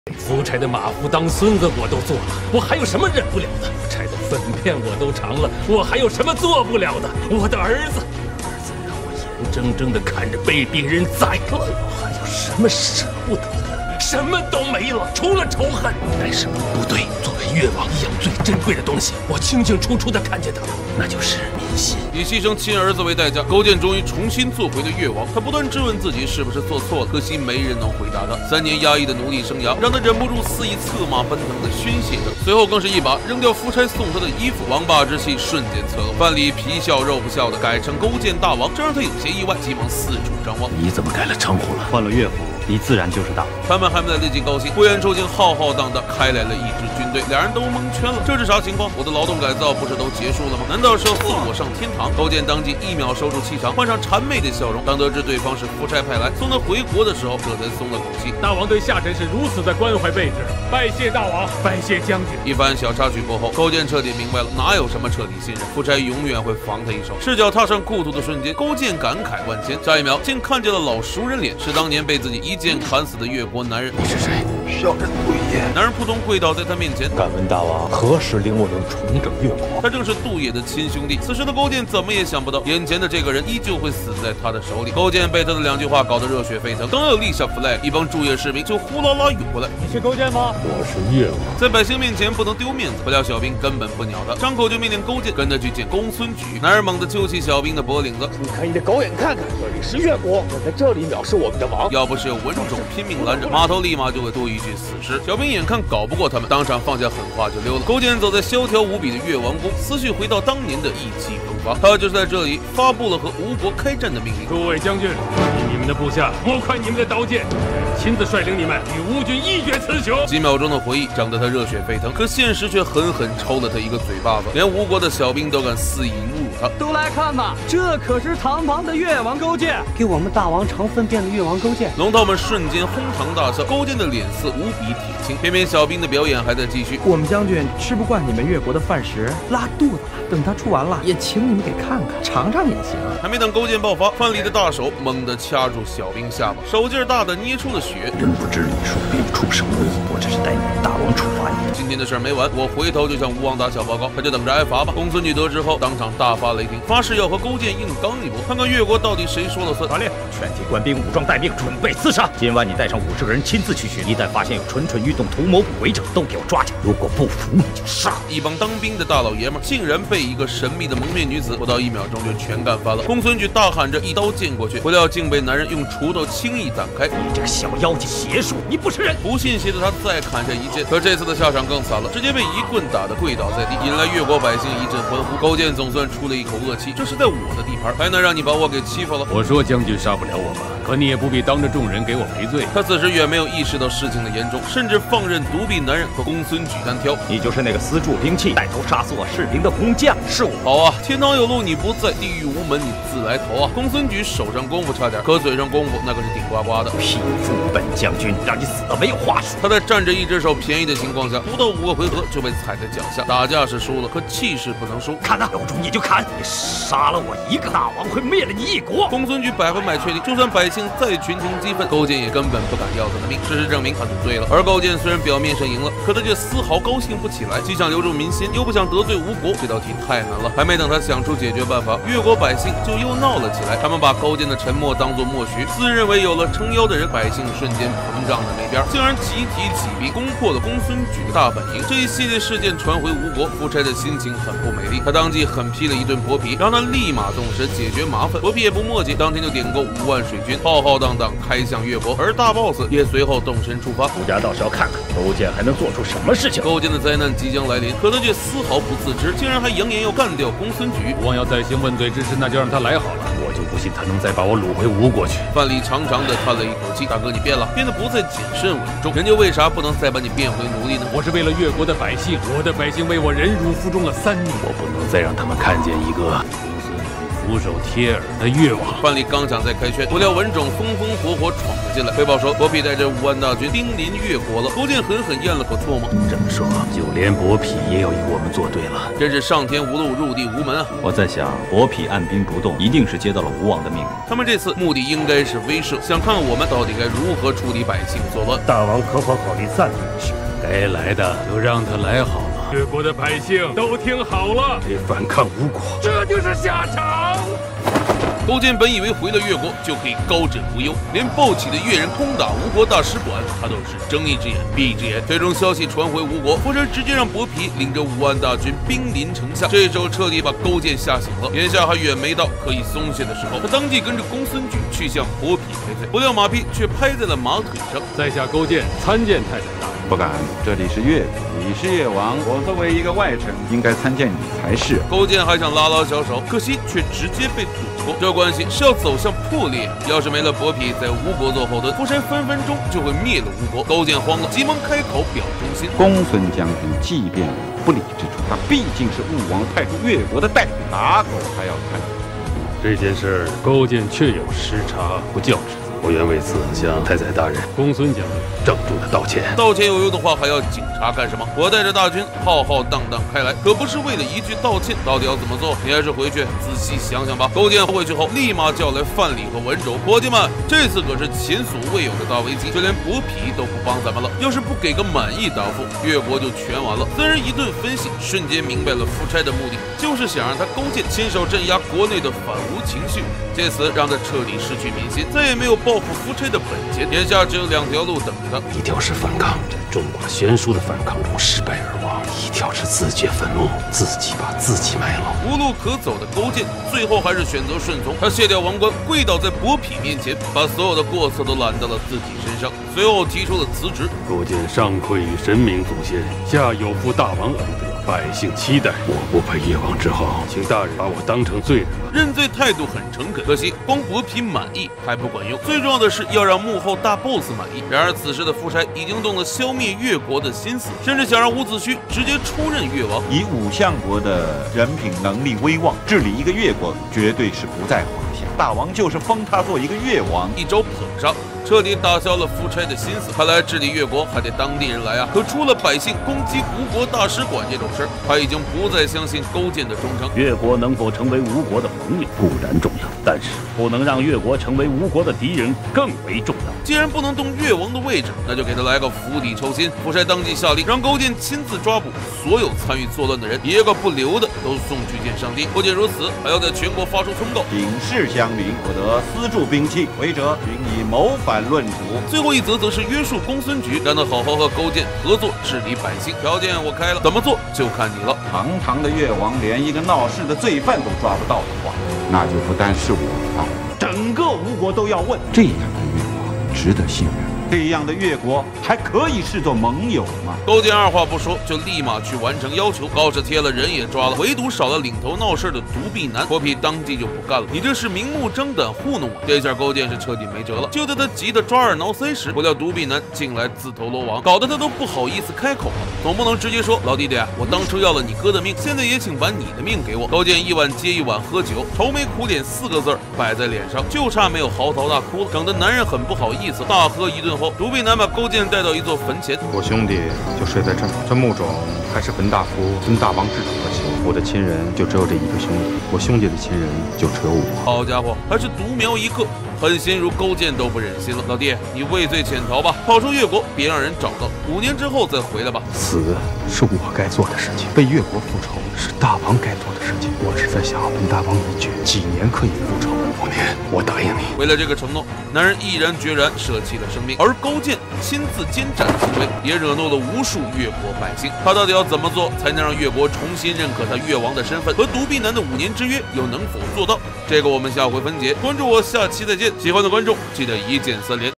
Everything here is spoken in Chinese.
夫差的马夫当孙子我都做了，我还有什么忍不了的？夫差的粉片我都尝了，我还有什么做不了的？我的儿子让我眼睁睁地看着被别人宰了，我还有什么舍不得的？什么都没了，除了仇恨。但是不对，作为越王一样最珍贵的东西，我清清楚楚地看见它，那就是民心。 以牺牲亲儿子为代价，勾践终于重新做回了越王。他不断质问自己是不是做错了，可惜没人能回答他。3年压抑的奴隶生涯，让他忍不住肆意策马奔腾地宣泄着。随后更是一把扔掉夫差送他的衣服，王霸之气瞬间侧漏。范蠡皮笑肉不笑的改成勾践大王，这让他有些意外，急忙四处张望。 你怎么改了称呼了？换了岳父，你自然就是大王。 他们还没来得及高兴，呼延寿竟浩浩荡荡开来了一支军队，两人都蒙圈了。这是啥情况？我的劳动改造不是都结束了吗？难道是要送我上天堂？勾践当即1秒收住气场，换上谄媚的笑容。当得知对方是夫差派来送他回国的时候，这才松了口气。 大王对下臣是如此的关怀备至，拜谢大王，拜谢将军。 一番小插曲过后，勾践彻底明白了，哪有什么彻底信任，夫差永远会防他一手。赤脚踏上故土的瞬间，勾践感慨万千。下一秒，竟看见了老熟人脸，是当年被自己一剑砍死的越国男人。 你是谁？小人杜野。 男人扑通跪倒在他面前， 敢问大王何时令我能重整越国？ 他正是杜野的亲兄弟。此时的勾践怎么也想不到，眼前的这个人依旧会死在他的手里。勾践被他的2句话搞得热血沸腾，刚要立下 flag， 一帮驻野士兵就呼啦啦涌过来。 你是勾践吗？ 我是越王。 在百姓面前不能丢面子，不料小兵根本不鸟他，张口就命令勾践跟他去见公孙举。男人猛地揪起小兵的脖领子， 你看你的狗眼看看，这里是越国，我在这里藐视我们的王。 要不是有文种拼命拦着，码头立马就会多一具死尸。小兵眼看搞不过他们，当场放下狠话就溜了。勾践走在萧条无比的越王宫，思绪回到当年的意气风发，他就是在这里发布了和吴国开战的命令。 诸位将军，你们的部下莫快你们的刀剑，亲自率领你们与吴军一决雌雄。 几秒钟的回忆整得他热血沸腾，可现实却狠狠抽了他一个嘴巴子，连吴国的小兵都敢肆意侮辱他。 都来看吧，这可是堂堂的越王勾践，给我们大王尝粪便的越王勾践。 龙套们瞬间哄堂大笑，勾践的脸色无比铁青。偏偏小兵的表演还在继续。 我们将军吃不惯你们越国的饭食，拉肚子了。等他出完了，也请你们给看看，尝尝也行。 还没等勾践爆发，范蠡的大手猛地掐住小兵下巴，手劲大的捏出了血。 人不知礼数，必出生恶意。我这是带你们大王处罚你的。 今天的事儿没完，我回头就向吴王打小报告，他就等着挨罚吧。公孙举得知后，当场大发雷霆，发誓要和勾践硬刚一波，看看越国到底谁说了算。 传令，全体官兵武装待命，准备刺杀。今晚你带上50个人亲自去巡，一旦发现有蠢蠢欲动、图谋不轨者，都给我抓起来。如果不服，你就杀。 一帮当兵的大老爷们竟然被一个神秘的蒙面女子不到1秒钟就全干翻了。公孙举大喊着一刀剑过去，不料竟被男人用锄头轻易斩开。 你这个小妖精，邪术，你不是人！ 不信邪的他再砍下一剑，可这次的下场更惨了，直接被一棍打得跪倒在地，引来越国百姓一阵欢呼。勾践总算出了一口恶气，这是在我的地盘，还能让你把我给欺负了？ 我说将军杀不了我吧，可你也不必当着众人给我赔罪。 他此时远没有意识到事情的严重，甚至放任独臂男人和公孙举单挑。 你就是那个私铸兵器、带头杀死我士兵的工匠，是我。 好啊，天堂有路你不在，地狱无门你自来投啊！公孙举手上功夫差点，可嘴上功夫那可是顶呱呱的。 匹夫本将军，让你死了没有话说。 他在占着一只手便宜的情况下，不到5个回合就被踩在脚下。打架是输了，可气势不能输。 看呐，有种你就看，你杀了我一个大王，会灭了你一国。 公孙举100%确定，就算百姓再群情激愤，勾践也根本不敢要他的命。事实证明他赌对了。而勾践虽然表面上赢了，可他却丝毫高兴不起来，既想留住民心，又不想得罪吴国，这道题太难了。还没等他想出解决办法，越国百姓就又闹了起来。他们把勾践的沉默当作默许，自认为有了撑腰的人，百姓瞬间膨胀的没边，竟然集体起兵攻破了公孙举的大本营。这一系列事件传回吴国，夫差的心情很不美丽，他当即狠批了一顿伯嚭，让他立马动身解决麻烦。伯嚭也不墨迹，当天就点够5万水军，浩浩荡荡开向越国，而大 boss 也随后动身出发。 吴家倒是要看看勾践还能做出什么事情。 勾践的灾难即将来临，可他却丝毫不自知，竟然还扬言要干掉公孙举。 王要再行问罪之事，那就让他来好了，我就不信他能再把我掳回吴国去。 范蠡长长的叹了一口气，大哥你变了，变得不再谨慎稳重，人家为啥不能再把你变回奴隶呢？ 我是为了越国的百姓，我的百姓为我忍辱负重了3年， 我不能再让他们看见一个公孙举俯首帖耳的越王。 范蠡刚想再开劝，不料文种风风火火闯了进来。回报说，伯嚭带着5万大军兵临越国了。勾践狠狠咽了口唾沫。 这么说，就连伯嚭也要与我们作对了。 真是上天无路，入地无门啊！ 我在想，伯嚭按兵不动，一定是接到了吴王的命令。 他们这次目的应该是威慑，想看我们到底该如何处理百姓作乱。 大王可否考虑暂停一时？ 该来的就让他来好了。越国的百姓都听好了， 得反抗吴国， 这就是下场。 勾践本以为回了越国就可以高枕无忧，连抱起的越人攻打吴国大使馆，他都是睁一只眼闭一只眼。最终消息传回吴国，夫差直接让伯嚭领着5万大军兵临城下，这时候彻底把勾践吓醒了。眼下还远没到可以松懈的时候，他当即跟着公孙举去向伯嚭赔罪，不料马屁却拍在了马腿上。 在下勾践参见太宰大人。 不敢，这里是越国，你是越王，我作为一个外臣，应该参见你才是。 勾践还想拉拉小手，可惜却直接被堵住。这关系是要走向破裂。要是没了伯嚭在吴国做后盾，夫差分分钟就会灭了吴国。勾践慌了，急忙开口表忠心。 公孙将军即便有不理之处，他毕竟是吴王派出越国的代表，打狗还要看。 这件事勾践确有失察不教之罪，我愿为此向太宰大人、公孙将军郑重的道歉。 道歉有用的话，还要警察干什么？我带着大军浩浩荡荡开来，可不是为了一句道歉。到底要怎么做？你还是回去仔细想想吧。勾践回去后，立马叫来范蠡和文种，伙计们，这次可是前所未有的大危机，就连伯嚭都不帮咱们了。要是不给个满意答复，越国就全完了。三人一顿分析，瞬间明白了夫差的目的，就是想让他勾践亲手镇压国内的反吴情绪，借此让他彻底失去民心，再也没有报复夫差的本钱。眼下只有2条路等着他： 一条是反抗，在众寡悬殊的反抗中失败而亡；一条是自掘坟墓，自己把自己埋了。 无路可走的勾践，最后还是选择顺从。他卸掉王冠，跪倒在伯嚭面前，把所有的过错都揽到了自己身上，随后提出了辞职。 勾践上愧于神明祖先，下有负大王恩德，百姓期待，我不配越王之后，请大人把我当成罪人吧。 认罪态度很诚恳，可惜光伯嚭满意还不管用，最重要的是要让幕后大 boss 满意。然而此时的夫差已经动了消灭越国的心思，甚至想让伍子胥直接出任越王。 以武相国的人品、能力、威望，治理一个越国绝对是不在话下。大王就是封他做一个越王， 一招捧杀，彻底打消了夫差的心思。看来治理越国还得当地人来啊！可出了百姓攻击吴国大使馆这种事儿，他已经不再相信勾践的忠诚。 越国能否成为吴国的盟友固然重要，但是不能让越国成为吴国的敌人更为重要。 既然不能动越王的位置，那就给他来个釜底抽薪。夫差当即下令，让勾践亲自抓捕所有参与作乱的人，一个不留的都送去见上帝。不仅如此，还要在全国发出通告， 警示乡民不得私铸兵器，违者均以谋反论处。 最后一则则是约束公孙举，让他好好和勾践合作治理百姓。条件我开了，怎么做就看你了。 堂堂的越王连一个闹事的罪犯都抓不到的话，那就不单是我了，整个吴国都要问：这样的越王值得信任？这样的越国还可以视作盟友吗？ 勾践二话不说就立马去完成要求，告示贴了，人也抓了，唯独少了领头闹事的独臂男。伯嚭当即就不干了，你这是明目张胆糊弄我！这下勾践是彻底没辙了。就在他急得抓耳挠腮时，不料独臂男进来自投罗网，搞得他都不好意思开口了。总不能直接说老弟弟，我当初要了你哥的命，现在也请把你的命给我。勾践一碗接一碗喝酒，愁眉苦脸4个字摆在脸上，就差没有嚎啕大哭了，整得男人很不好意思。大喝一顿后，独臂男把勾践带到一座坟前， 我兄弟就睡在这儿，这墓冢还是文大夫跟大王制主的亲，我的亲人就只有这一个兄弟，我兄弟的亲人就只有我。 好家伙，还是独苗一个，狠心如勾践都不忍心了。老弟，你畏罪潜逃吧，跑出越国，别让人找到，5年之后再回来吧。 死是我该做的事情，为越国复仇是大王该做的事情。我只在想问大王一句，几年可以复仇？5年，我答应你。 为了这个承诺，男人毅然决然舍弃了生命，而勾践亲自监斩行为，也惹怒了无数越国百姓。他到底要怎么做，才能让越国重新认可他越王的身份？和独臂男的5年之约又能否做到？这个我们下回分解。关注我，下期再见。喜欢的观众记得1键3连。